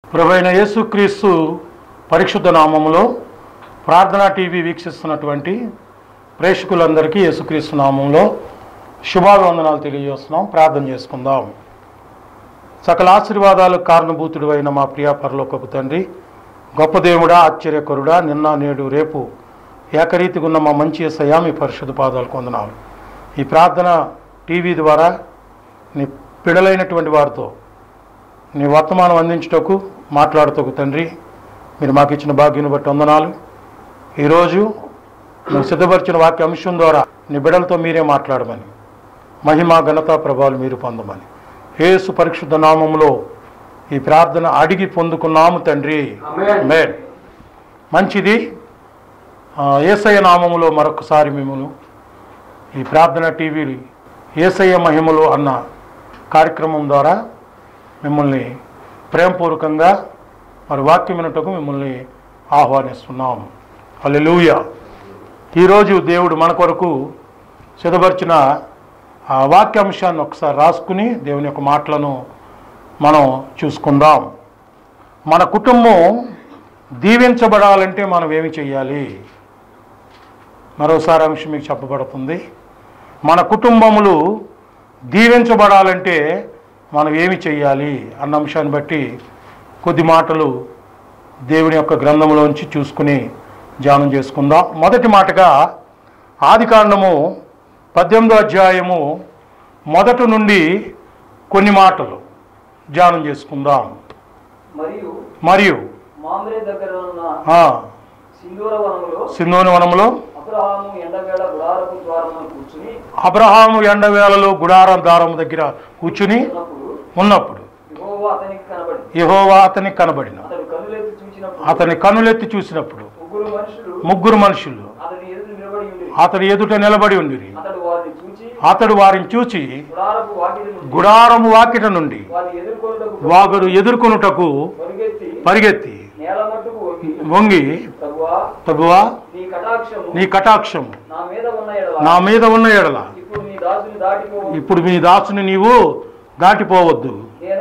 ప్రభువైన యేసుక్రీస్తు పరిశుద్ధ నామములో ప్రార్థనా టీవీ వీక్షిస్తున్నటువంటి ప్రేక్షకులందరికీ యేసుక్రీస్తు నామంలో శుభాభివందనాలు తెలియజేస్తున్నాం. ప్రార్థన చేసుకుందాం. సకల ఆశీర్వాదాలకు కారణభూతుడు అయిన మా ప్రియ పరలోకపు తండ్రి, గొప్ప దేవుడా, ఆశ్చర్యకరుడా, నిన్న నేడు రేపు ఏకరీతిగా ఉన్న మా మంచి యేసయ్యా, మీ పరిశుద్ధ పాదాలకు వందనాలు. ఈ ప్రార్థన టీవీ ద్వారా నీ పిడలైనటువంటి వారితో నీ వర్తమానం అందించుటకు మాట్లాడుటకు తండ్రి, మీరు మాకు ఇచ్చిన భాగ్యాన్ని బట్టి వందనాలు. ఈరోజు మీరు సిద్ధపరిచిన వాక్య అంశం ద్వారా నీ బిడలతో మీరే మాట్లాడమని, మహిమ ఘనత ప్రభావాలు మీరు పొందమని యేసు పరిశుద్ధ నామములో ఈ ప్రార్థన అడిగి పొందుకున్నాము తండ్రి. ఆమేన్. మంచిది. యేసయ్య నామములో మరొకసారి మిమ్మల్ని ఈ ప్రార్థన టీవీ యేసయ్య మహిమలో అన్న కార్యక్రమం ద్వారా మిమ్మల్ని ప్రేమపూర్వకంగా మరి వాక్యం వినుటకు మిమ్మల్ని ఆహ్వానిస్తున్నాం. హల్లెలూయా. ఈరోజు దేవుడు మన కొరకు సిద్ధపరిచిన ఆ వాక్యాంశాన్ని ఒకసారి రాసుకుని దేవుని యొక్క మాటలను మనం చూసుకుందాం. మన కుటుంబం దీవించబడాలంటే మనం ఏమి చేయాలి? మరోసారి అంశం మీకు చెప్పబడుతుంది. మన కుటుంబములు దీవించబడాలంటే మనం ఏమి చేయాలి అన్న అంశాన్ని బట్టి కొద్ది మాటలు దేవుని యొక్క గ్రంథంలోంచి చూసుకుని ధ్యానం చేసుకుందాం. మొదటి మాటగా ఆదికాండము 18వ అధ్యాయము మొదటి నుండి కొన్ని మాటలు ధ్యానం చేసుకుందాం. మరియు సింధోని వనములో అబ్రహాము ఎండవేళలో గుడారం ద్వారము దగ్గర కూర్చుని ఉన్నప్పుడు యెహోవా అతనికి కనబడిన. అతని కనులెత్తి చూసినప్పుడు ముగ్గురు మనుషులు అతని ఎదుట నిలబడి ఉండిరి. అతడు వారిని చూచి గుడారము వాకిట నుండి వాగుడు ఎదుర్కొనుటకు పరిగెత్తి వంగి, ప్రభువా, నీ కటాక్షము నా మీద ఉన్న ఎడల ఇప్పుడు మీ దాసుని నీవు దాటిపోవద్దు.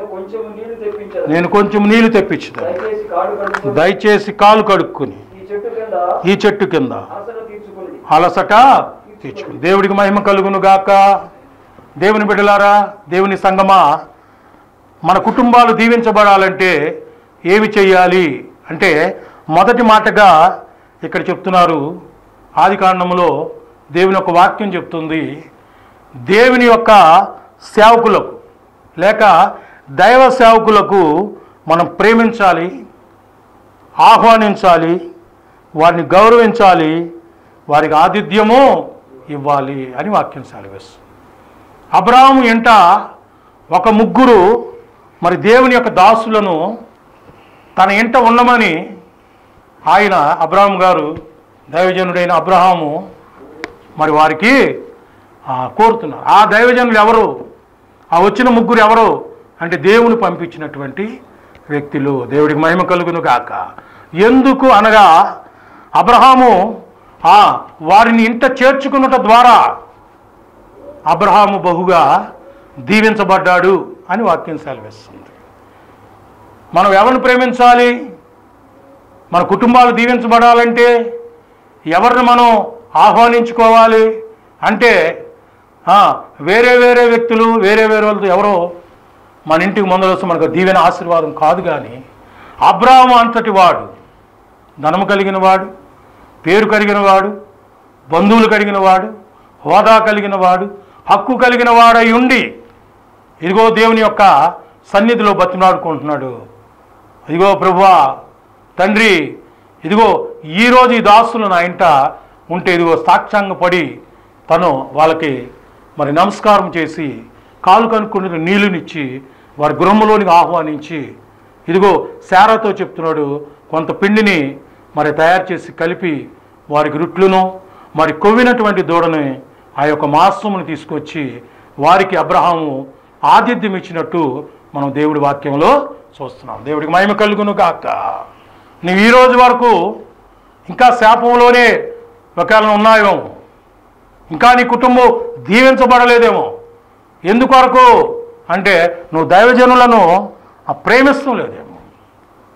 నేను కొంచెం నీళ్లు తెప్పించుతాను. దయచేసి కాలు కడుక్కుని ఈ చెట్టు కింద అలసట తీర్చుకుని. దేవుడికి మహిమ కలుగును గాక. దేవుని బిడ్డలారా, దేవుని సంగమా, మన కుటుంబాలు దీవించబడాలంటే ఏమి చేయాలి అంటే మొదటి మాటగా ఇక్కడ చెప్తున్నారు. ఆదికాండములో దేవుని యొక్క వాక్యం చెప్తుంది, దేవుని యొక్క సేవకులకు లేక దైవ సేవకులకు మనం ప్రేమించాలి, ఆహ్వానించాలి, వారిని గౌరవించాలి, వారికి ఆతిథ్యము ఇవ్వాలి అని వాక్యం సెలవిస్తుంది. అబ్రహాము ఇంట ఒక ముగ్గురు మరి దేవుని యొక్క దాసులను తన ఇంట ఉండమని ఆయన అబ్రహాము గారు, దైవజనుడైన అబ్రహాము మరి వారికి కోరుతున్నారు. ఆ దైవజనులు ఎవరు? ఆ వచ్చిన ముగ్గురు ఎవరు అంటే దేవుని పంపించినటువంటి వ్యక్తులు. దేవుడికి మహిమ కలుగును గాక. ఎందుకు అనగా అబ్రహాము వారిని ఇంట చేర్చుకున్నట ద్వారా అబ్రహాము బహుగా దీవించబడ్డాడు అని వాక్యం సెలవిస్తుంది. మనం ఎవరిని ప్రేమించాలి? మన కుటుంబాలు దీవించబడాలంటే ఎవరిని మనం ఆహ్వానించుకోవాలి అంటే వేరే వేరే వ్యక్తులు, వేరే వేరే వాళ్ళతో ఎవరో మన ఇంటికి ముందర వస్తే మనకు దీవెన ఆశీర్వాదం కాదు. కానీ అబ్రహాము అంతటి వాడు, ధనము కలిగిన వాడు, పేరు కలిగిన వాడు, బంధువులు కలిగిన వాడు, హోదా కలిగిన వాడు, హక్కు కలిగిన వాడై ఉండి ఇదిగో దేవుని యొక్క సన్నిధిలో బతిమాడుకుంటున్నాడు. ఇదిగో ప్రభువా, తండ్రి, ఇదిగో ఈరోజు ఈ దాసులు నా ఇంట ఉంటే ఇదిగో సాక్షాంగపడి తను వాళ్ళకి మరి నమస్కారం చేసి కాలు కనుక్కుని నీళ్ళనిచ్చి వారి గృహంలోనికి ఆహ్వానించి ఇదిగో శారాతో చెప్తున్నాడు, కొంత పిండిని మరి తయారు చేసి కలిపి వారికి రొట్టెలను మరి కొవ్వినటువంటి దూడని ఆ యొక్క మాంసమును తీసుకొచ్చి వారికి అబ్రహాము ఆతిథ్యం ఇచ్చినట్టు మనం దేవుడి వాక్యంలో చూస్తున్నాం. దేవుడికి మహిమ కలుగును గాక. నువ్వు ఈరోజు వరకు ఇంకా శాపంలోనే ఒకవేళ ఉన్నాయేమో, ఇంకా నీ కుటుంబం దీవించబడలేదేమో. ఎందుకొరకు అంటే నువ్వు దైవజనులను ప్రేమిస్తూ లేదేమో.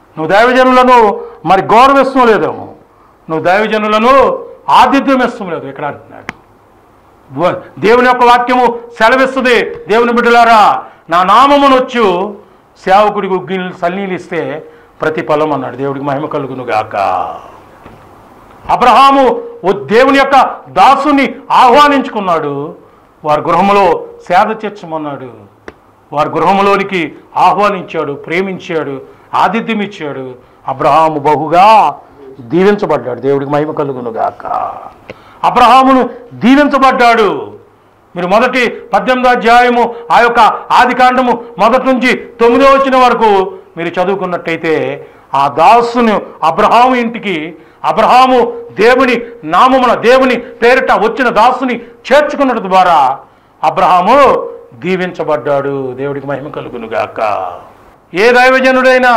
నువ్వు దైవజనులను మరి గౌరవిస్తాం లేదేమో, నువ్వు దైవజనులను ఆతిథ్యం ఇస్తాం లేదు ఇక్కడ అంటున్నాడు. దేవుని యొక్క వాక్యము సెలవిస్తుంది, దేవుని బిడ్డలారా నా నామమునొచ్చు సేవకుడికి ఉగ్గిళ్ళు సన్నీళ్ళు ఇస్తే ప్రతిఫలం అన్నాడు. దేవుడికి మహిమ కలుగును గాక. అబ్రహాము దేవుని యొక్క దాసుని ఆహ్వానించుకున్నాడు, వారి గృహంలో సేద చేర్చమన్నాడు, వారి గృహంలోనికి ఆహ్వానించాడు, ప్రేమించాడు, ఆతిథ్యం ఇచ్చాడు. అబ్రహాము బహుగా దీవించబడ్డాడు. దేవుడికి మహిమ కలుగును గాక. అబ్రహామును దీవించబడ్డాడు. మీరు మొదటి 18వ అధ్యాయము ఆ యొక్క ఆదికాండము మొదటి నుంచి 9వ వచనం వరకు మీరు చదువుకున్నట్టయితే ఆ దాసును అబ్రహాము ఇంటికి అబ్రహాము దేవుని నామమున దేవుని పేరిట వచ్చిన దాసుని చేర్చుకున్నట్టు ద్వారా అబ్రహాము దీవించబడ్డాడు. దేవుడికి మహిమ కలుగును గాక. ఏ దైవజనుడైనా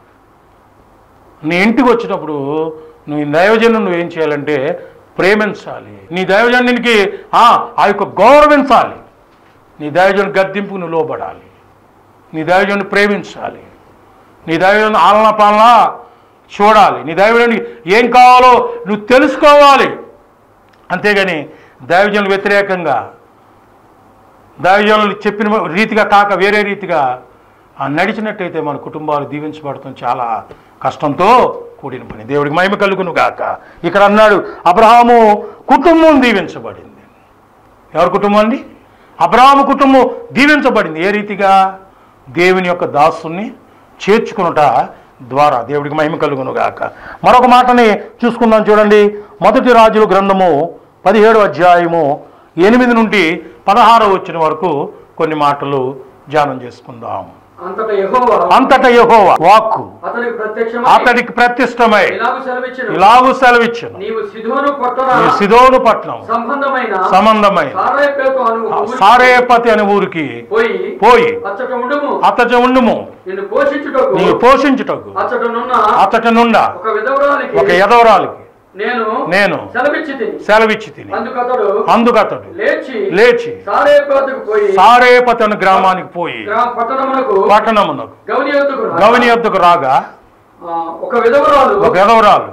నీ ఇంటికి వచ్చినప్పుడు నువ్వు దైవజనుడు నువ్వేం చేయాలంటే ప్రేమించాలి. నీ దైవజనునికి ఆ యొక్క గౌరవించాలి. నీ దైవజను గద్దింపుకు నువ్వు లోబడాలి. నీ దైవజను ప్రేమించాలి. నీ దైవజను ఆలన పాలన చూడాలి. నీ దైవజనుడికి ఏం కావాలో నువ్వు తెలుసుకోవాలి. అంతేగాని దైవజనులు వ్యతిరేకంగా దైవజనులు చెప్పిన రీతిగా కాక వేరే రీతిగా నడిచినట్టయితే మన కుటుంబాలు దీవించబడటం చాలా కష్టంతో కూడిన పని. దేవుడికి మహిమ కలుగును గాక. ఇక్కడ అన్నాడు అబ్రహాము కుటుంబం దీవించబడింది. ఎవరి కుటుంబం అండి? అబ్రహాము కుటుంబం దీవించబడింది. ఏ రీతిగా? దేవుని యొక్క దాసుని చేర్చుకునుట ద్వారా. దేవుడికి మహిమ కలుగును గాక. మరొక మాటని చూసుకుందాం చూడండి. మొదటి రాజుల గ్రంథము 17వ అధ్యాయము 8 నుండి 16వ వచనం వరకు కొన్ని మాటలు ధ్యానం చేసుకుందాం. అంతటా యెహోవా వాక్కు అతడికి ప్రత్యక్షమై ఇలాగు సెలవిచ్చెను, నీవు సిదోను పట్టణం సంబంధమైన సారేపతి అనే ఊరికి పోయి అతట ఉండుము, నీవు పోషించుటకు అతటనున్న ఒక యెదవరాలికి నేను సెలవిచ్చి తిని అందుకతడు లేచి సారేపతి అనే గ్రామానికి పోయి పట్టణమునకు గౌని యొద్దకు రాగా ఒక విధవరాలు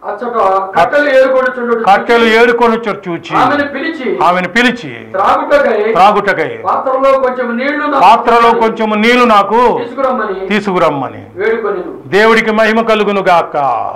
కట్టెలు ఏరుకొని చూచి ఆమెను పిలిచి త్రాగుటకై పాత్రలో కొంచెం నీళ్లు నాకు తీసుకురమ్మని. దేవుడికి మహిమ కలుగును గాక.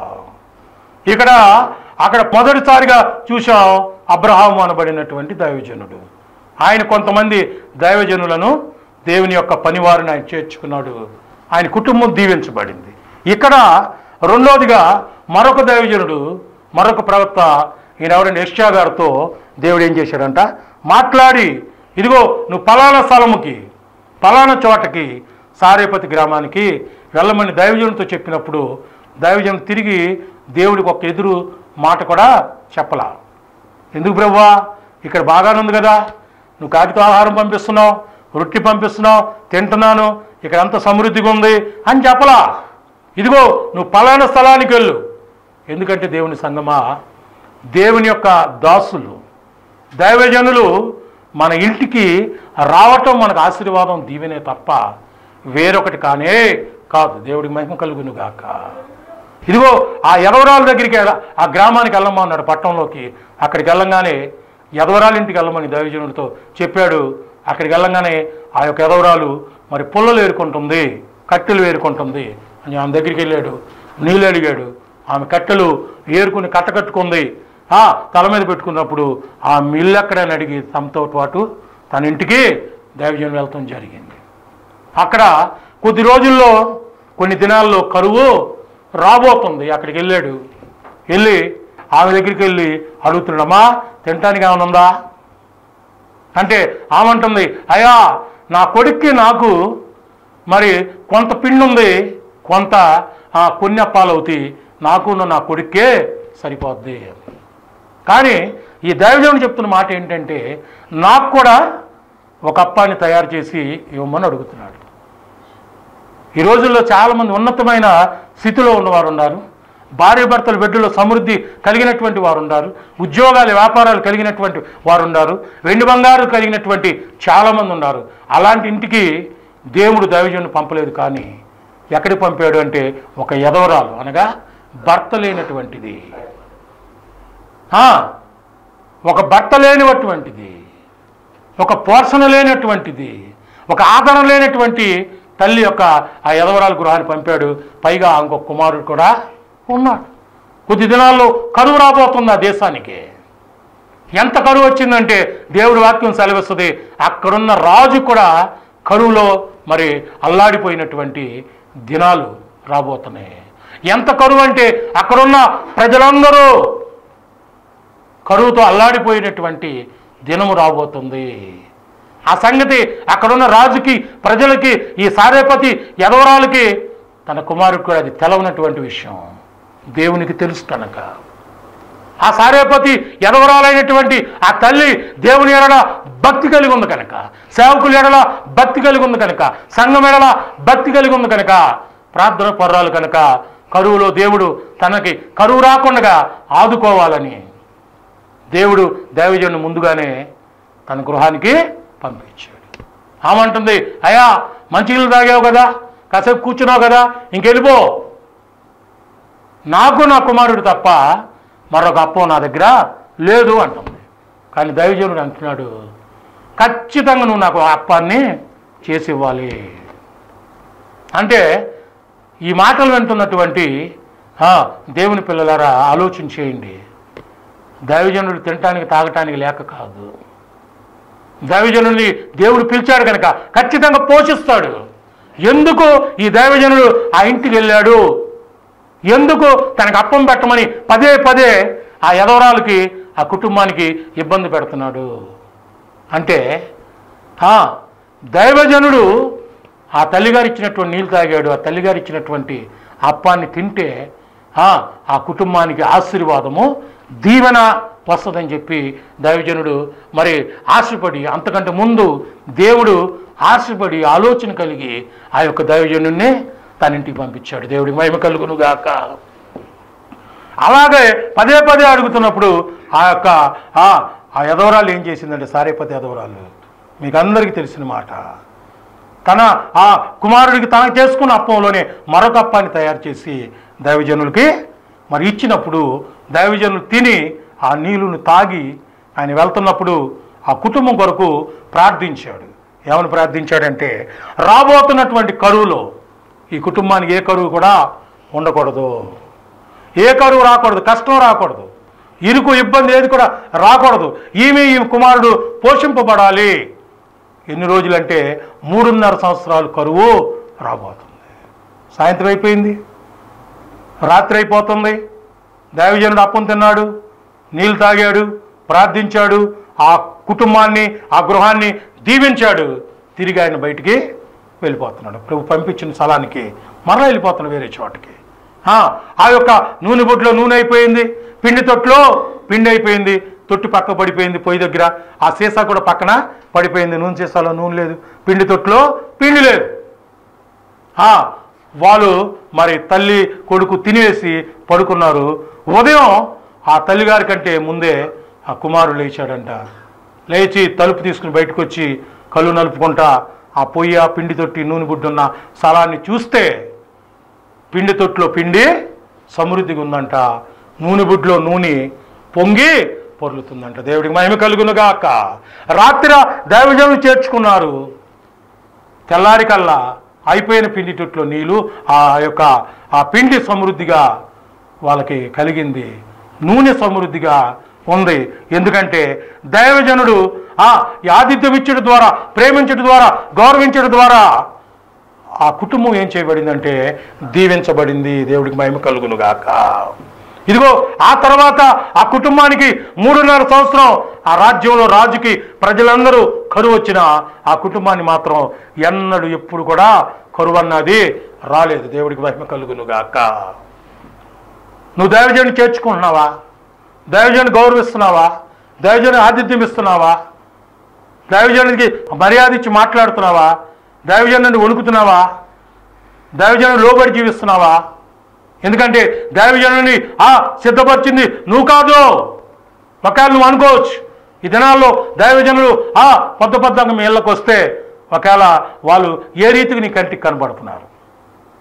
అక్కడ మొదటిసారిగా చూశాం అబ్రహాము అనబడినటువంటి దైవజనుడు. ఆయన కొంతమంది దైవజనులను దేవుని యొక్క పనివారిని ఆయన చేర్చుకున్నాడు. ఆయన కుటుంబం దీవించబడింది. ఇక్కడ రెండోదిగా మరొక దైవజనుడు, మరొక ప్రవక్త, ఈయన ఎవరైనా యెషయా గారితో దేవుడు ఏం చేశాడంట, మాట్లాడి ఇదిగో నువ్వు పలానా స్థలముకి పలానా చోటకి సారేపతి గ్రామానికి వెళ్ళమని దైవజనుడితో చెప్పినప్పుడు దైవజనుడు తిరిగి దేవుడికి ఒక ఎదురు మాట కూడా చెప్పలా. ఎందుకు ప్రభువా, ఇక్కడ బాగానే ఉంది కదా, నువ్వు కాకితో ఆహారం పంపిస్తున్నావు, రొట్టె పంపిస్తున్నావు, తింటున్నాను, ఇక్కడ అంత సమృద్ధిగా ఉంది అని చెప్పలా. ఇదిగో నువ్వు పలానా స్థలానికి వెళ్ళు. ఎందుకంటే దేవుని సంగమా, దేవుని యొక్క దాసులు దైవజనులు మన ఇంటికి రావటం మనకు ఆశీర్వాదం దీవెనే తప్ప వేరొకటి కానే కాదు. దేవుడికి మహిమ కలుగును గాక. ఇదిగో ఆ యెదవరాల దగ్గరికి ఆ గ్రామానికి వెళ్ళమన్నాడు, పట్టణంలోకి. అక్కడికి వెళ్ళంగానే యెదవరాల ఇంటికి వెళ్ళమని దైవజనుడితో చెప్పాడు. అక్కడికి వెళ్ళంగానే ఆ యొక్క యెదవరాలు మరి పుల్లలు ఏరుకుంటుంది, కట్టెలు ఏరుకుంటుంది అని ఆమె దగ్గరికి వెళ్ళాడు, నీళ్ళు అడిగాడు. ఆమె కట్టెలు ఏరుకుని కట్టకట్టుకుంది. తల మీద పెట్టుకున్నప్పుడు ఆ మిల్లు ఎక్కడని అడిగి తమతో పాటు తన ఇంటికి దైవజనుడు వెళ్తాం జరిగింది. అక్కడ కొద్ది రోజుల్లో కొన్ని దినాల్లో కరువు రాబోతుంది. అక్కడికి వెళ్ళాడు. వెళ్ళి ఆమె దగ్గరికి వెళ్ళి అడుగుతున్నాడమ్మా, తినటానికి ఏమైనా ఉందా అంటే ఆమె అంటుంది, అయ్యా నా కొడుక్కి నాకు మరి కొంత పిండి ఉంది, కొంత కొన్ని అప్పాలు అవుతాయి, నాకు నా కొడుక్కే సరిపోద్ది. కానీ ఈ దైవజనుడు చెప్తున్న మాట ఏంటంటే నాకు కూడా ఒక అప్పాన్ని తయారు చేసి ఇవ్వమని అడుగుతున్నాడు. ఈ రోజుల్లో చాలామంది ఉన్నతమైన స్థితిలో ఉన్నవారు ఉన్నారు, భార్య భర్తల బిడ్డలో సమృద్ధి కలిగినటువంటి వారు ఉన్నారు, ఉద్యోగాలు వ్యాపారాలు కలిగినటువంటి వారు ఉన్నారు, వెండి బంగారు కలిగినటువంటి చాలామంది ఉన్నారు. అలాంటి ఇంటికి దేవుడు దైవజనుడు పంపలేదు. కానీ ఎక్కడికి పంపాడు అంటే ఒక యదవరాలు, అనగా భర్త లేనటువంటిది, ఒక భర్త లేనటువంటిది, ఒక పోషణ లేనటువంటిది, ఒక ఆదరణ లేనటువంటి తల్లి యొక్క ఆ యదవరాలు గృహాన్ని పంపాడు. పైగా ఇంకొక కుమారుడు కూడా ఉన్నాడు. కొద్ది దినాల్లో కరువు రాబోతుంది ఆ దేశానికి. ఎంత కరువు వచ్చిందంటే దేవుడి వాక్యం సెలవిస్తుంది, అక్కడున్న రాజు కూడా కరువులో మరి అల్లాడిపోయినటువంటి దినాలు రాబోతున్నాయి. ఎంత కరువు అంటే అక్కడున్న ప్రజలందరూ కరువుతో అల్లాడిపోయినటువంటి దినము రాబోతుంది. ఆ సంగతి అక్కడున్న రాజుకి, ప్రజలకి, ఈ సారేపతి యదవరాలకి, తన కుమారుడికి కూడా అది తెలవనటువంటి విషయం. దేవునికి తెలుసు కనుక ఆ సారేపతి యదవరాలైనటువంటి ఆ తల్లి దేవుని ఎడల భక్తి కలిగి ఉంది కనుక, సేవకుల ఎడల భక్తి కలిగి ఉంది కనుక, సంఘం ఎడల భక్తి కలిగి ఉంది కనుక, ప్రార్థన పర్రాలు కనుక, కరువులో దేవుడు తనకి కరువు రాకుండా ఆదుకోవాలని దేవుడు దైవజనుని ముందుగానే తన గృహానికి పంపించాడు. ఆమంటుంది, అయ్యా మంచినీళ్ళు తాగావు కదా, కాసేపు కూర్చున్నావు కదా, ఇంకెళ్ళిపో, నాకు నా కుమారుడు తప్ప మరొక అప్పం నా దగ్గర లేదు అంటుంది. కానీ దైవజనుడు అంటున్నాడు, ఖచ్చితంగా నువ్వు నాకు అప్పాన్ని చేసి ఇవ్వాలి. అంటే ఈ మాటలు వింటున్నటువంటి దేవుని పిల్లలారా ఆలోచన చేయండి. దైవజనుడు తినటానికి తాగటానికి లేక కాదు. దైవజనుడిని దేవుడు పిలిచాడు కనుక ఖచ్చితంగా పోషిస్తాడు. ఎందుకు ఈ దైవజనుడు ఆ ఇంటికి వెళ్ళాడు, ఎందుకు తనకు అప్పం పెట్టమని పదే పదే ఆ యదవరాలకి, ఆ కుటుంబానికి ఇబ్బంది పెడుతున్నాడు అంటే, దైవజనుడు ఆ తల్లిగారు ఇచ్చినటువంటి నీళ్ళు తాగాడు, ఆ తల్లిగారు ఇచ్చినటువంటి అప్పాన్ని తింటే ఆ కుటుంబానికి ఆశీర్వాదము, దీవెన వస్తుందని చెప్పి దైవజనుడు మరి ఆశపడి, అంతకంటే ముందు దేవుడు ఆశపడి ఆలోచన కలిగి ఆ యొక్క దైవజనుడిని తన ఇంటికి పంపించాడు. దేవుడికి మహిమ కలుగును గాక. అలాగే పదే పదే అడుగుతున్నప్పుడు ఆ యొక్క ఆ యదవరాలు ఏం చేసిందంటే, సారేపతి యదవరాలు, మీకు అందరికీ తెలిసిన మాట, తన ఆ కుమారుడికి తనకు చేసుకున్న అప్పంలోనే మరొక అప్పాన్ని తయారు చేసి దైవజనులకి మరి ఇచ్చినప్పుడు, దైవజనులు తిని ఆ నీళ్ళను తాగి ఆయన వెళ్తున్నప్పుడు ఆ కుటుంబం కొరకు ప్రార్థించాడు. ఏమని ప్రార్థించాడంటే, రాబోతున్నటువంటి కరువులో ఈ కుటుంబానికి ఏ కరువు కూడా ఉండకూడదు, ఏ కరువు రాకూడదు, కష్టం రాకూడదు, ఇరుకు ఇబ్బంది ఏది కూడా రాకూడదు, ఈ కుమారుడు పోషింపబడాలి. ఎన్ని రోజులంటే 3.5 సంవత్సరాలు కరువు రాబోతుంది. సాయంత్రం అయిపోయింది, రాత్రి అయిపోతుంది, దైవజనుడు అప్పం తిన్నాడు, నీళ్ళు తాగాడు, ప్రార్థించాడు, ఆ కుటుంబాన్ని, ఆ గృహాన్ని దీవించాడు. తిరిగి ఆయన బయటికి వెళ్ళిపోతున్నాడు. ప్రభు పంపించిన స్థలానికి మరలా వెళ్ళిపోతున్నాడు, వేరే చోటకి. ఆ యొక్క నూనె బొట్టులో నూనె అయిపోయింది, పిండి తొట్టులో పిండి అయిపోయింది, తొట్టు పక్క పడిపోయింది, పొయ్యి దగ్గర ఆ సీసా కూడా పక్కన పడిపోయింది, నూనె సీసాలో నూనె లేదు, పిండి తొట్టులో పిండి లేదు. వాళ్ళు మరి తల్లి కొడుకు తినేసి పడుకున్నారు. ఉదయం ఆ తల్లిగారి కంటే ముందే ఆ కుమారుడు లేచాడంట. లేచి తలుపు తీసుకుని బయటకు వచ్చి కళ్ళు నలుపుకుంటా ఆ పొయ్యి, ఆ పిండి తొట్టి, నూనె బుడ్డున్న స్థలాన్ని చూస్తే పిండి తొట్టులో పిండి సమృద్ధిగా ఉందంట, నూనె బుడ్లో నూనె పొంగి పొర్లుతుందంట. దేవుడికి మహిమ కలుగునుగాక. రాత్రి దైవజనులు చేర్చుకున్నారు. తెల్లారి కల్లా అయిపోయిన పిండి తొట్టులో నీళ్ళు, ఆ యొక్క ఆ పిండి సమృద్ధిగా వాళ్ళకి కలిగింది, నూనె సమృద్ధిగా ఉంది. ఎందుకంటే దైవజనుడు ఆతిథ్యం ఇచ్చడం ద్వారా, ప్రేమించడం ద్వారా, గౌరవించడం ద్వారా ఆ కుటుంబం ఏం చేయబడిందంటే దీవించబడింది. దేవుడికి మహిమ కలుగునుగాక. ఇదిగో ఆ తర్వాత ఆ కుటుంబానికి 3.5 సంవత్సరం ఆ రాజ్యంలో రాజుకి ప్రజలందరూ కరువు వచ్చిన ఆ కుటుంబాన్ని మాత్రం ఎన్నడూ ఎప్పుడు కూడా కరువు అన్నది రాలేదు. దేవుడికి మహిమ కలుగునుగాక. నువ్వు దైవజనుని చేర్చుకుంటున్నావా? దైవజనుని గౌరవిస్తున్నావా? దైవజనుని ఆతిథ్యం ఇస్తున్నావా? దైవజనునికి మర్యాద ఇచ్చి మాట్లాడుతున్నావా? దైవజనుని వణుకుతున్నావా? దైవజనుని లోబడి జీవిస్తున్నావా? ఎందుకంటే దైవజనుని సిద్ధపరిచింది నువ్వు కాదు. ఒకవేళ నువ్వు అనుకోవచ్చు, ఈ దినాల్లో దైవజనులు పొద్దుపద్దంగా మీ ఇళ్ళకు వస్తే ఒకవేళ వాళ్ళు ఏ రీతికి నీ కంటికి కనబడుతున్నారు,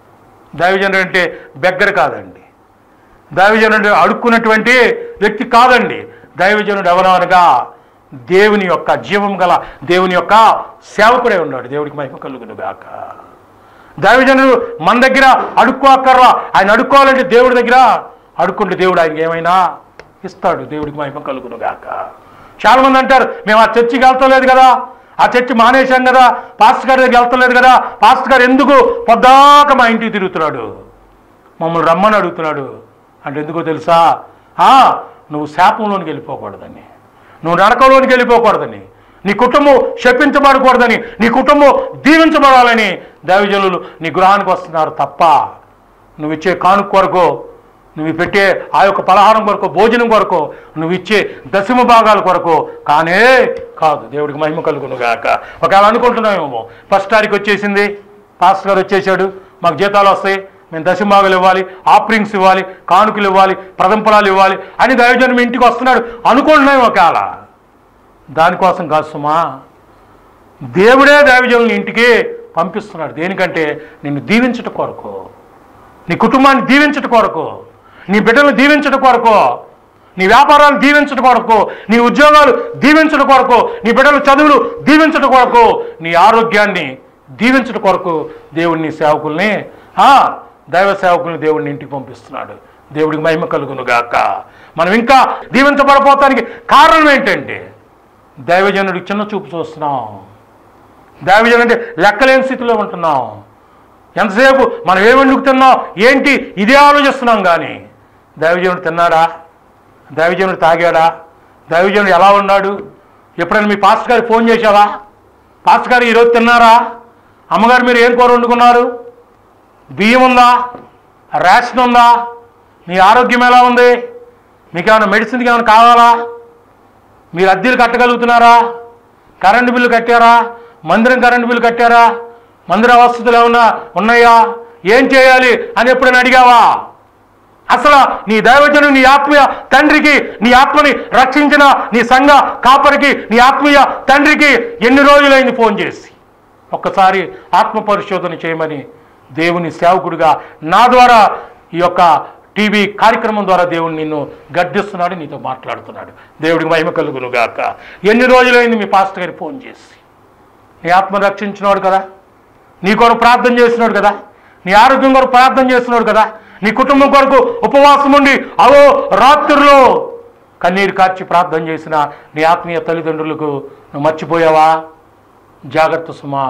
దైవజనుడు అంటే బెగ్గర కాదండి. దైవజనుడు అడుక్కున్నటువంటి వ్యక్తి కాదండి. దైవజనుడు ఎవరు అనగా దేవుని యొక్క జీవం గల దేవుని యొక్క సేవకుడే ఉన్నాడు. దేవుడికి మహిమ కలుగును గాక. దైవజనుడు మన దగ్గర అడుక్కోక్కర్లా. ఆయన అడుక్కోవాలంటే దేవుడి దగ్గర అడుక్కుంటే దేవుడు ఆయనకి ఏమైనా ఇస్తాడు. దేవుడికి మహిమ కలుగును గాక. చాలామంది అంటారు, మేము ఆ చర్చికి వెళ్తలేదు కదా, ఆ చర్చి మానేశాం కదా, పాస్టర్ గారి దగ్గరికి వెళ్తలేదు కదా, పాస్టర్ గారు ఎందుకు పొద్దాక మా ఇంటికి తిరుగుతున్నాడు, మమ్మల్ని రమ్మని అడుగుతున్నాడు అంటే ఎందుకో తెలుసా? నువ్వు శాపంలోనికి వెళ్ళిపోకూడదని, నువ్వు నరకంలోనికి వెళ్ళిపోకూడదని, నీ కుటుంబం శపించబడకూడదని, నీ కుటుంబం దీవించబడాలని దైవజనులు నీ గృహానికి వస్తున్నారు తప్ప నువ్వు ఇచ్చే కానుక కొరకు, నువ్వు పెట్టే ఆ యొక్క పలహారం కొరకు, భోజనం కొరకు, నువ్వు ఇచ్చే దశమ భాగాల కొరకు కానే కాదు. దేవుడికి మహిమ కలుగును గాక. ఒకవేళ అనుకుంటున్నామేమో, ఫస్ట్ తారీఖు వచ్చేసింది, పాస్టర్ గారు వచ్చేసాడు, మాకు జీతాలు వస్తాయి, మేము దశమభాగాలు ఇవ్వాలి, ఆఫరింగ్స్ ఇవ్వాలి, కానుకలు ఇవ్వాలి, ప్రదంపలాలు ఇవ్వాలి అని దైవజనం మీ ఇంటికి వస్తున్నాడు అనుకుంటున్నాం. ఒకవేళ దానికోసం కాదు సుమా, దేవుడే దైవజనుని ఇంటికి పంపిస్తున్నాడు. దేనికంటే నిన్ను దీవించట కొరకు, నీ కుటుంబాన్ని దీవించట కొరకు, నీ బిడ్డలను దీవించట కొరకు, నీ వ్యాపారాలు దీవించట కొరకు, నీ ఉద్యోగాలు దీవించట కొరకు, నీ బిడ్డల చదువులు దీవించట కొరకు, నీ ఆరోగ్యాన్ని దీవించట కొరకు దేవుడిని సేవకుల్ని, దైవ సేవకుల్ని దేవుడిని ఇంటికి పంపిస్తున్నాడు. దేవుడికి మహిమ కలుగును గాక. మనం ఇంకా దీవించబడిపోతానికి కారణం ఏంటంటే దైవజనుడికి చిన్న చూపు చూస్తున్నాం. దైవజనుడు అంటే లెక్కలేని స్థితిలో ఉంటున్నాం. ఎంతసేపు మనం ఏమనుకుతున్నాం ఏంటి ఇదే ఆలోచిస్తున్నాం. కానీ దైవజనుడు తిన్నాడా, దైవజనుడు తాగాడా, దైవజనుడు ఎలా ఉన్నాడు? ఎప్పుడైనా మీ పాస్టర్ గారికి ఫోన్ చేశావా? పాస్టర్ గారు ఈరోజు తిన్నారా? అమ్మగారు మీరు ఏం కూర వండుకున్నారు? బియ్యం ఉందా? రేషన్ ఉందా? మీ ఆరోగ్యం ఎలా ఉంది? మీకు ఏమైనా మెడిసిన్కి ఏమైనా కావాలా? మీరు అద్దెలు కట్టగలుగుతున్నారా? కరెంటు బిల్లు కట్టారా? మందిరం కరెంటు బిల్లు కట్టారా? మందిర వసతులు ఏమన్నా ఉన్నాయా? ఏం చేయాలి అని ఎప్పుడైనా అడిగావా? అసలు నీ దైవజనుడు, నీ ఆత్మీయ తండ్రికి, నీ ఆత్మని రక్షించిన నీ సంఘ కాపరికి, నీ ఆత్మీయ తండ్రికి ఎన్ని రోజులైంది ఫోన్ చేసి? ఒక్కసారి ఆత్మ పరిశోధన చేయమని దేవుని సేవకుడిగా నా ద్వారా ఈ యొక్క టీవీ కార్యక్రమం ద్వారా దేవుడు నిన్ను గద్దిస్తున్నాడు, నీతో మాట్లాడుతున్నాడు. దేవుడికి మహిమ కలుగును గాక. ఎన్ని రోజులైంది మీ పాస్టర్ గారికి ఫోన్ చేసి? నీ ఆత్మ రక్షించినవాడు కదా, నీ కొరకు ప్రార్థన చేసినాడు కదా, నీ ఆరోగ్యం కొరకు ప్రార్థన చేస్తున్నాడు కదా, నీ కుటుంబం కొరకు ఉపవాసం ఉండి అవో రాత్రుల్లో కన్నీరు కార్చి ప్రార్థన చేసిన నీ ఆత్మీయ తల్లిదండ్రులకు నువ్వు మర్చిపోయావా? జాగ్రత్త సుమా.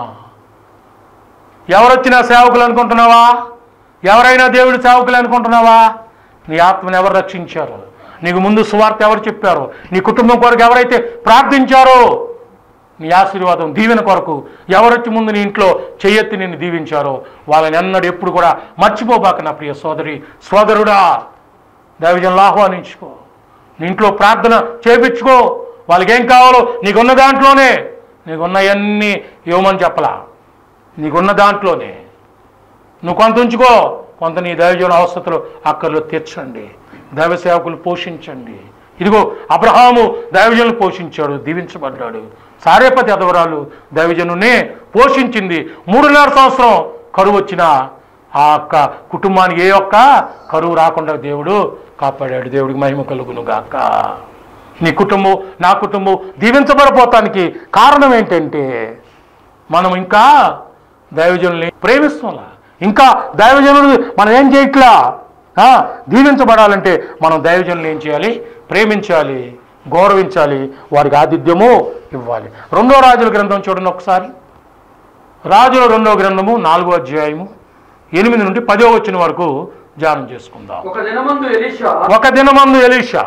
ఎవరొచ్చినా సేవకులు అనుకుంటున్నావా? ఎవరైనా దేవుడి సేవకులు అనుకుంటున్నావా? నీ ఆత్మను ఎవరు రక్షించారు? నీకు ముందు సువార్త ఎవరు చెప్పారు? నీ కుటుంబం కొరకు ఎవరైతే ప్రార్థించారో నీ ఆశీర్వాదం దీవెన కొరకు ఎవరొచ్చి ముందు నీ ఇంట్లో చెయ్యెత్తి నిన్ను దీవించారో వాళ్ళని ఎన్నడూ ఎప్పుడు కూడా మర్చిపోబాక నా ప్రియ సోదరి సోదరుడా. దైవజనులు ఆహ్వానించుకో, నీ ఇంట్లో ప్రార్థన చేపించుకో. వాళ్ళకి ఏం కావాలో నీకున్న దాంట్లోనే, నీకున్నవన్నీ ఇవ్వమని చెప్పలా, నీకున్న దాంట్లోనే నువ్వు కొంత ఉంచుకో, కొంత నీ దైవజనుల అవసరతలు అక్కర్లో తీర్చండి, దైవ సేవకులు పోషించండి. ఇదిగో అబ్రహాము దైవజనులు పోషించాడు, దీవించబడ్డాడు. సారేపతి అదవరాలు దైవజనునే పోషించింది. 3.5 సంవత్సరం కరువు వచ్చిన ఆ యొక్క కుటుంబానికి ఏ ఒక్క కరువు రాకుండా దేవుడు కాపాడాడు. దేవుడికి మహిమ కలుగును గాక. నీ కుటుంబం, నా కుటుంబం దీవించబడిపోతానికి కారణం ఏంటంటే మనం ఇంకా దైవజనుల్ని ప్రేమిస్తున్నా, ఇంకా దైవజనులు మనం ఏం చేయట్లా. దీవించబడాలంటే మనం దైవజనులు ఏం చేయాలి? ప్రేమించాలి, గౌరవించాలి, వారికి ఆతిథ్యము ఇవ్వాలి. 2వ రాజుల గ్రంథం చూడండి ఒకసారి. రాజుల 2వ గ్రంథము 4వ అధ్యాయము 8 నుండి 10వ వచనం వరకు ధ్యానం చేసుకుందాం. ఒక దినమందు ఎలీషా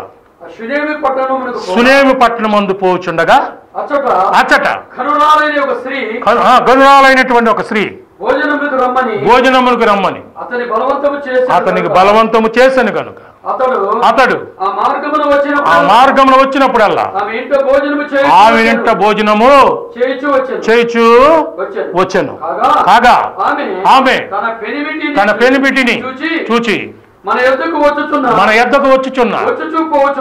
సునేమి పట్టణమందు పోచుండగా అచ్చట గనురాలైనటువంటి ఒక స్త్రీ భోజనములకు రమ్మని అతనికి బలవంతము చేశాను కనుక అతడు ఆ మార్గమున వచ్చినప్పుడల్లా ఆమె ఇంట భోజనము చేయుచు వచ్చెను. కాగా ఆమె తన పెనిమిటిని చూచి మన యొద్దకు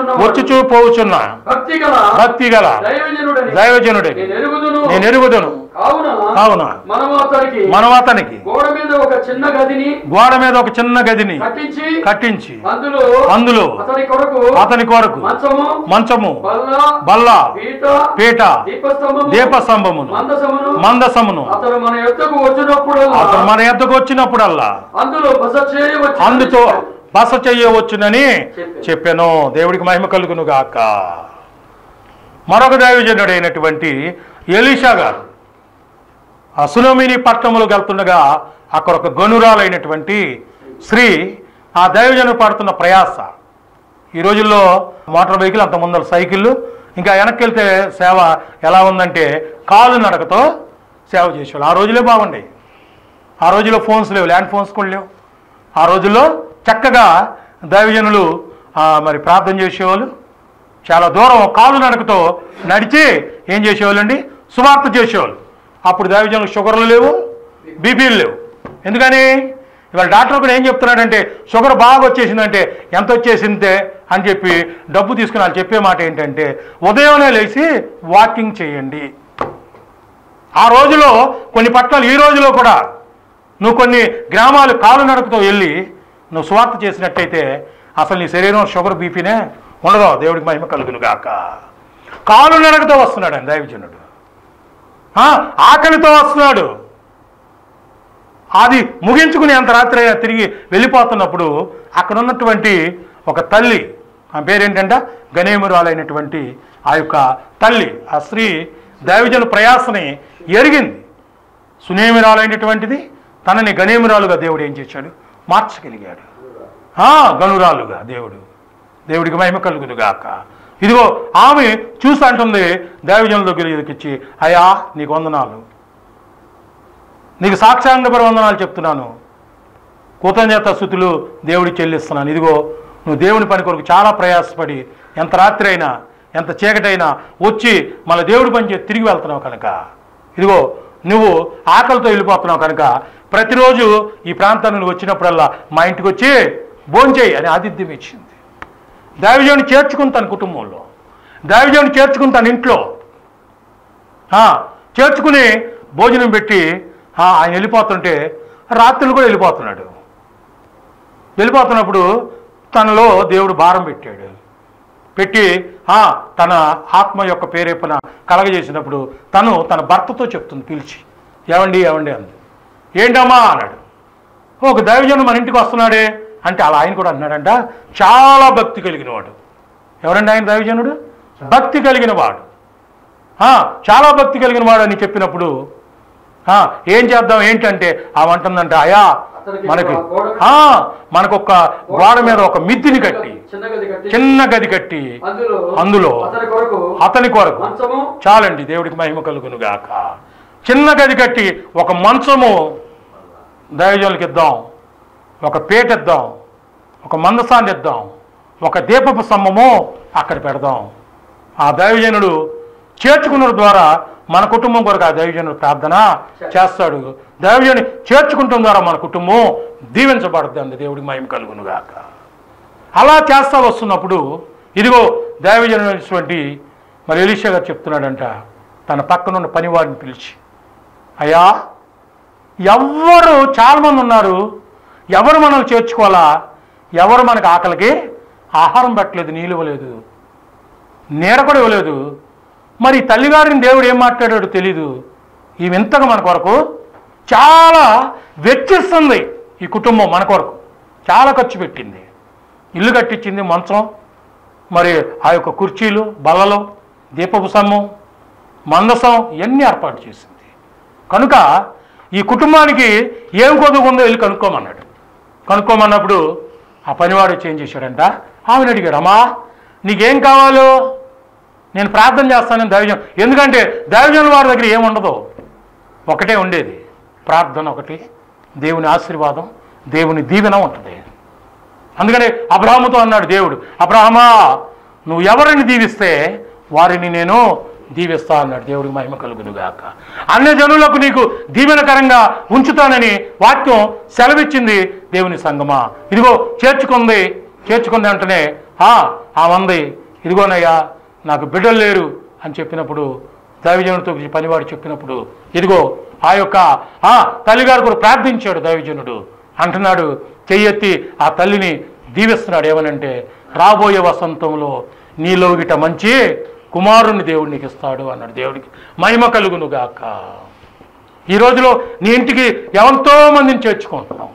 వచ్చుచూ పోవుచున్న భక్తి గల దైవజనుడే నేను ఎరుగుదును కావున మనం అతనికి గోడ మీద ఒక చిన్న గదిని కట్టించి అందులో అతని కొరకు మంచము బల్ల పీట దీపస్తంభమును మందసమును అతను మన యొద్దకు వచ్చినప్పుడల్లా అందుతో బస చేయవచ్చునని చెప్పాను. దేవుడికి మహిమ కలుగును గాక. మరొక దైవజనుడైనటువంటి ఎలీషా గారు ఆ సునోమిని పట్టణంలోకి వెళ్తుండగా అక్కడ ఒక గనురాలైనటువంటి స్త్రీ ఆ దైవజనుడు పడుతున్న ప్రయాస. ఈ రోజుల్లో మోటార్ వెహికల్, అంత ముందర సైకిళ్ళు, ఇంకా వెనక్కి వెళ్తే సేవ ఎలా ఉందంటే కాలు నడకతో సేవ చేసేవాళ్ళు. ఆ రోజులే బాగుండేవి. ఆ రోజుల్లో ఫోన్స్ లేవు, ల్యాండ్ ఫోన్స్ కూడా లేవు. ఆ రోజుల్లో చక్కగా దైవజనులు మరి ప్రార్థన చేసేవాళ్ళు. చాలా దూరం కాలు నడకతో నడిచి ఏం చేసేవాళ్ళండి, సువార్త చేసేవాళ్ళు. అప్పుడు దైవజనులు షుగర్లు లేవు, బీపీలు లేవు. ఎందుకని ఇవాళ డాక్టర్ కూడా ఏం చెప్తున్నాడంటే షుగర్ బాగా వచ్చేసిందంటే ఎంత వచ్చేసిందే అని చెప్పి డబ్బు తీసుకుని వాళ్ళు చెప్పే మాట ఏంటంటే ఉదయమే లేచి వాకింగ్ చేయండి. ఆ రోజులో కొన్ని పట్టణాలు, ఈ రోజులో కూడా నువ్వు కొన్ని గ్రామాలు కాలు నడకతో వెళ్ళి నువ్వు స్వార్థ చేసినట్టయితే అసలు నీ శరీరం షుగర్ బీపీనే ఉండదు. దేవుడికి మహిమ కలుగును గాక. కాలు నడకతో వస్తున్నాడు ఆయన దైవజనుడు, ఆకలితో వస్తున్నాడు. అది ముగించుకుని అంత రాత్రి తిరిగి వెళ్ళిపోతున్నప్పుడు అక్కడ ఉన్నటువంటి ఒక తల్లి, ఆ పేరేంటంటే గనేమురాలైనటువంటి ఆ యొక్క తల్లి, ఆ స్త్రీ దైవజను ప్రయాసని ఎరిగింది. సునేమిరాలైనటువంటిది తనని గనేమురాలుగా దేవుడు ఏం చేశాడు, మార్చగలిగాడు. గనురాలుగా దేవుడికి మహిమ కలుగును గాక. ఇదిగో ఆమె చూసి అంటుంది దైవజనుల దగ్గరికి ఇచ్చి, అయ్యా నీకు వందనాలు, నీకు సాక్షాంగపర వందనాలు చెప్తున్నాను, కృతజ్ఞత స్తుతులు దేవుడి చెల్లిస్తున్నాను. ఇదిగో నువ్వు దేవుని పని కొరకు చాలా ప్రయాసపడి ఎంత రాత్రి అయినా ఎంత చీకటైనా వచ్చి మళ్ళీ దేవుడి పని చేసి తిరిగి వెళ్తున్నావు కనుక, ఇదిగో నువ్వు ఆకలితో వెళ్ళిపోతున్నావు కనుక ప్రతిరోజు ఈ ప్రాంతాన్ని నువ్వు వచ్చినప్పుడల్లా మా ఇంటికి వచ్చి భోంచేయి అని ఆతిథ్యం ఇచ్చింది. దైవజనుని చేర్చుకుని తన కుటుంబంలో, దైవజనుని చేర్చుకుని తన ఇంట్లో చేర్చుకుని భోజనం పెట్టి ఆయన వెళ్ళిపోతుంటే రాత్రులు కూడా వెళ్ళిపోతున్నప్పుడు తనలో దేవుడు భారం పెట్టి తన ఆత్మ యొక్క పేరేపన కలగజేసినప్పుడు తన భర్తతో చెప్తుంది, పిలిచి ఏవండి అంది. ఏంటమ్మా అన్నాడు. ఒక దైవజనుడు మన ఇంటికి వస్తున్నాడే అంటే అలా ఆయన కూడా అన్నాడంట, చాలా భక్తి కలిగిన వాడు. ఎవరండి ఆయన దైవజనుడు? భక్తి కలిగిన వాడు, చాలా భక్తి కలిగిన వాడు అని చెప్పినప్పుడు ఏం చేద్దాం ఏంటంటే ఆమంటుందంట, అయా మనకొక గోడ మీద ఒక మిద్దిని కట్టి, చిన్న గది కట్టి అందులో అతని కొరకు చాలండి. దేవుడికి మహిమ కలుగును గాక. చిన్న గది కట్టి ఒక మంచము దైవజనులకి ఇద్దాం, ఒక పీట ఇద్దాం, ఒక మందసాన్ని ఇద్దాం, ఒక దీపపు స్తంభము అక్కడ పెడదాం. ఆ దైవజనుడు చేర్చుకున్న ద్వారా మన కుటుంబం కొరకు ఆ దైవజనుడు ప్రార్థన చేస్తాడు. దైవజనుని చేర్చుకుంటం ద్వారా మన కుటుంబం దీవించబడుతుంది అంది. దేవుడికి మహిమ కలుగును గాక. అలా చేస్తా వస్తున్నప్పుడు ఇదిగో దైవజనుడైనటువంటి మరి ఎలీషా గారు చెప్తున్నాడంట, తన పక్కనున్న పనివాడిని పిలిచి, అయ్యా ఎవరు చాలామంది ఉన్నారు, ఎవరు మనం చేర్చుకోవాలా, ఎవరు మనకు ఆకలికి ఆహారం పెట్టలేదు, నీళ్ళు ఇవ్వలేదు, నీడ కూడా ఇవ్వలేదు. మరి తల్లిగారిని దేవుడు ఏం మాట్లాడాడో తెలీదు. ఈ వింతగా మన కొరకు చాలా వెచ్చిస్తుంది. ఈ కుటుంబం మన కొరకు చాలా ఖర్చు పెట్టింది, ఇల్లు కట్టించింది, మంచం, మరి ఆ యొక్క కుర్చీలు, బల్లలు, దీపపు స్తంభం, మందసం ఇవన్నీ ఏర్పాటు చేసింది. కనుక ఈ కుటుంబానికి ఏం కొదుకుందో వెళ్ళి కనుక్కోమన్నప్పుడు ఆ పనివాడు చేంజ్ చేశాడంట. ఆమెను అడిగాడు, అమ్మా నీకేం కావాలో నేను ప్రార్థన చేస్తానని దైవజనం. ఎందుకంటే దైవజనుల వారి దగ్గర ఏముండదు, ఒకటే ఉండేది, ప్రార్థన ఒకటి, దేవుని ఆశీర్వాదం, దేవుని దీవెన ఉంటుంది. అందుకని అబ్రహాముతో అన్నాడు దేవుడు, అబ్రహామా నువ్వు ఎవరిని దీవిస్తే వారిని నేను దీవిస్తా అన్నాడు. దేవుడికి మహిమ కలుగును గాక. అన్య జనులకు నీకు దీవెనకరంగా ఉంచుతానని వాక్యం సెలవిచ్చింది దేవుని సంగమా. ఇదిగో చేర్చుకుంది వెంటనే ఆమంది, ఇదిగోనయ్యా నాకు బిడ్డలు లేరు అని చెప్పినప్పుడు దైవజనుడితో పనివాడు చెప్పినప్పుడు ఇదిగో ఆ యొక్క తల్లిగారు కూడా ప్రార్థించాడు దైవజనుడు. అంటున్నాడు, చెయ్యెత్తి ఆ తల్లిని దీవిస్తున్నాడు. ఏమనంటే, రాబోయే వసంతంలో నీలో గిట మంచి కుమారుని దేవుడు నీకు ఇస్తాడు అన్నాడు. దేవుడికి మహిమ కలుగును గాక. ఈ రోజులో నీ ఇంటికి ఎంతో మందిని చేర్చుకుంటున్నావు.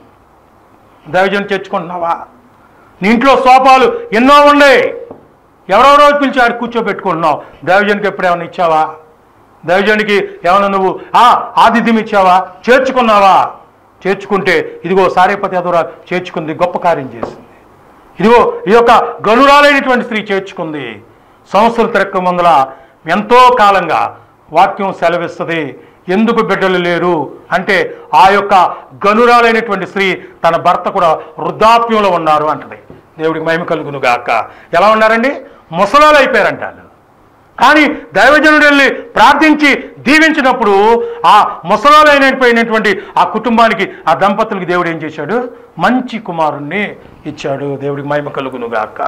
దైవజనుడు చేర్చుకుంటున్నావా? నీ ఇంట్లో సోఫాలు ఎన్నో ఉండే, ఎవరెవరో పిలిచి ఆడు కూర్చోబెట్టుకుంటున్నావు. దైవజనుడికి ఎప్పుడు ఏమైనా ఇచ్చావా? దైవజనుడికి ఏమైనా నువ్వు ఆతిథ్యం ఇచ్చావా? చేర్చుకున్నావా? చేర్చుకుంటే ఇదిగో సారేపతి అదోరా చేర్చుకుంది, గొప్ప కార్యం చేసింది. ఇదిగో ఈ యొక్క గనురాలైనటువంటి స్త్రీ చేర్చుకుంది. సంవత్సరం తిరక్క ముందల ఎంతో కాలంగా వాక్యం సెలవిస్తుంది, ఎందుకు బిడ్డలు లేరు అంటే ఆ యొక్క గనురాలైనటువంటి స్త్రీ తన భర్త కూడా వృద్ధాప్యంలో ఉన్నారు అంటది. దేవుడికి మహిమ కలుగును గాక. ఎలా ఉన్నారండి? ముసలాలు అయిపోయారంట. కానీ దైవజనుడు వెళ్ళి ప్రార్థించి దీవించినప్పుడు ఆ ముసలాలైనటువంటి ఆ కుటుంబానికి, ఆ దంపతులకి దేవుడు ఏం చేశాడు? మంచి కుమారుణ్ణి ఇచ్చాడు. దేవుడికి మహిమ కలుగును గాక.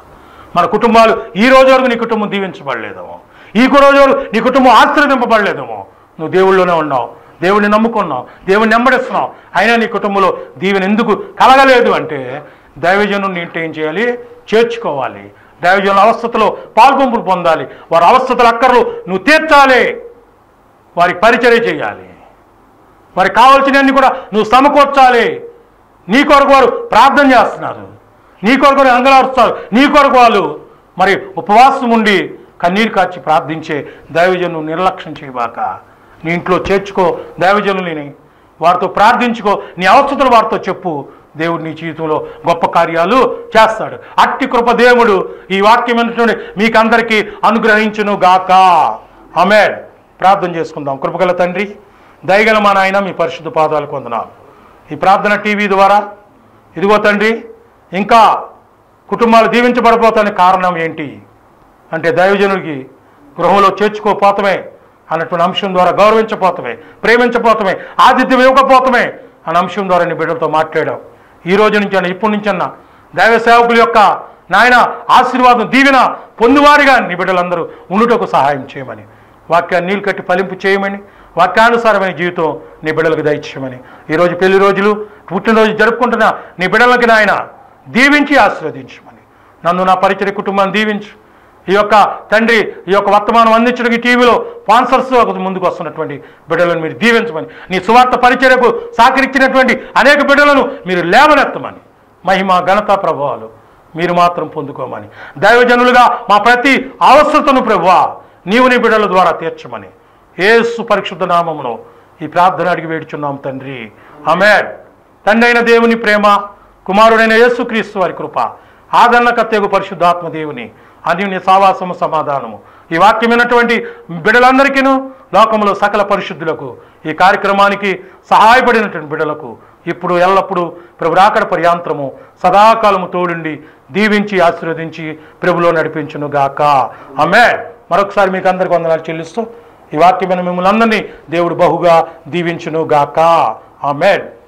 మన కుటుంబాలు ఈ రోజు వరకు నీ కుటుంబం దీవించబడలేదేమో, ఈ రోజు వరకు నీ కుటుంబం ఆశీర్వదింపబడలేదేమో. నువ్వు దేవుళ్ళలోనే ఉన్నావు, దేవుడిని నమ్ముకున్నావు, దేవుడిని నెమ్మడిస్తున్నావు, అయినా నీ కుటుంబంలో దీవెన ఎందుకు కలగలేదు అంటే దైవజనుడిని ఇంటి ఏం చేయాలి? చేర్చుకోవాలి. దైవజనుల అవస్థతలో పాల్పంపులు పొందాలి. వారి అవస్థతల అక్కర్లు నువ్వు తీర్చాలి. వారికి పరిచర్య చేయాలి. వారికి కావాల్సినవన్నీ కూడా నువ్వు సమకూర్చాలి. నీ కొరకు వారు ప్రార్థన చేస్తున్నారు, నీ కొరకు అంగలారుస్తారు, నీ కొరకు వాళ్ళు మరి ఉపవాసం ఉండి కన్నీరు కార్చి ప్రార్థించే దైవజను నిర్లక్ష్యం చేయబాక. నీ ఇంట్లో చేర్చుకో దైవజనులని, వారితో ప్రార్థించుకో, నీ అవస్థతలు వారితో చెప్పు. దేవుడు నీ జీవితంలో గొప్ప కార్యాలు చేస్తాడు. అట్టి కృప దేవుడు ఈ వాక్యం ఏంటంటే మీకందరికీ అనుగ్రహించును గాక. ఆమేన్. ప్రార్థన చేసుకుందాం. కృపగల తండ్రి, దయగల మా నాయన, మీ పరిశుద్ధ పాదాలకు వందనాలు. ఈ ప్రార్థన టీవీ ద్వారా ఇదిగో తండ్రి, ఇంకా కుటుంబాలు దీవించబడిపోతానికి కారణం ఏంటి అంటే దైవజనుడికి గృహంలో చేర్చుకోపోతమే అన్నటువంటి అంశం ద్వారా గౌరవించపోతమే, ప్రేమించపోతమే, ఆతిథ్యం ఇవ్వకపోతమే అన్న అంశం ద్వారా నీ బిడ్డలతో మాట్లాడావు. ఈ రోజు నుంచి అన్న, ఇప్పటి నుంచి అన్న దైవ సేవకుల యొక్క నాయన ఆశీర్వాదం దీవెన పొందువారిగా నీ బిడ్డలందరూ ఉండుటకు సహాయం చేయమని, వాక్యాన్ని నీళ్ళు కట్టి ఫలింపు చేయమని, వాక్యానుసారమైన జీవితం నీ బిడ్డలకు దయచేయమని, ఈరోజు పెళ్లి రోజులు పుట్టినరోజు జరుపుకుంటున్న నీ బిడ్డలకి నాయన దీవించి ఆశీర్వదించమని, నన్ను నా పరిచయ కుటుంబాన్ని దీవించు. ఈ యొక్క తండ్రి ఈ యొక్క వర్తమానం అందించడానికి టీవీలో స్పాన్సర్స్ ముందుకు వస్తున్నటువంటి బిడ్డలను మీరు దీవించమని, నీ సువార్త పరిచర్యకు సహకరించినటువంటి అనేక బిడ్డలను మీరు లేవనెత్తమని, మహిమ ఘనత ప్రభావాలు మీరు మాత్రం పొందుకోమని, దైవజనులుగా మా ప్రతి అవసరతను ప్రభువా నీవు నీ బిడ్డల ద్వారా తీర్చమని యేసు పరిశుద్ధ నామములో ఈ ప్రార్థన అడిగి వేడుచున్నాం తండ్రి. ఆమేన్. తండ్రి అయిన దేవుని ప్రేమ, కుమారుడైన యేసుక్రీస్తు వారి కృప, ఆదరణకర్తయగు పరిశుద్ధాత్మ దేవుని అన్యోన్య సావాసము సమాధానము ఈ వాక్యమైనటువంటి బిడ్డలందరికీను, లోకంలో సకల పరిశుద్ధులకు, ఈ కార్యక్రమానికి సహాయపడినటువంటి బిడ్డలకు ఇప్పుడు ఎల్లప్పుడూ ప్రభు రాకడ పర్యాంతరము సదాకాలము తోడుండి దీవించి ఆశీర్వదించి ప్రభులో నడిపించును గాక. ఆమేన్. మరొకసారి మీకు అందరికీ వందనాలు చెల్లిస్తూ ఈ వాక్యమైన మిమ్మల్ని అందరినీ దేవుడు బహుగా దీవించును గాక. ఆమేన్.